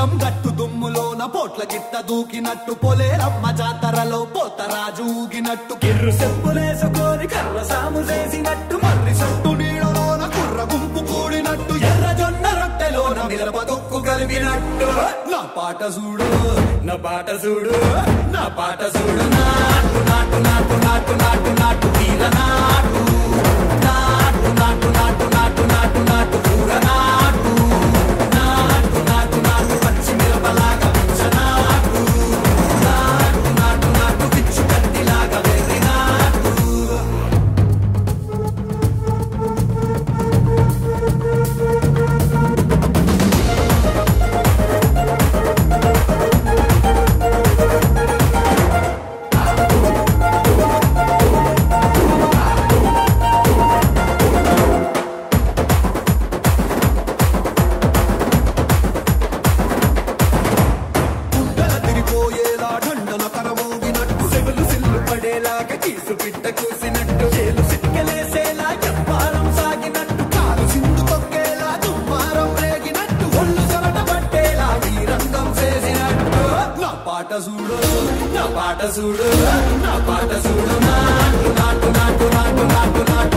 పొలం గట్టు దుమ్ములోన పోట్ల గిట్ట దూకినట్టు పొలేరమ్మ జాతరలో పోతరాజు ఊగినట్టు కిర్రు చెప్పులేసుకొని కర్ర సాము చేసినట్టు మర్రి సొట్టు నీడలోన కుర్ర గుంపు కూడినట్టు ఎర్ర జొన్న రొట్టెలోన మిరప తొక్కు కలిపినట్టు నా పాట చూడు నా పాట చూడు నా పాట చూడు నాటు నాటు నాటు నాటు నాటు నాటు వీర నాటు నాటు నాటు నాటు నాటు నాటు నాటు కూర నాటు నాటు నాటు నాటు పచ్చి మిరపలాగా పిచ్చ నాటు నాటు నాటు నాటు పిచ్చు కత్తిలాగా వెర్రి నాటు చూడు నా పాట చూడు నాటు నాటు నాటు నాటు నాటు నాటు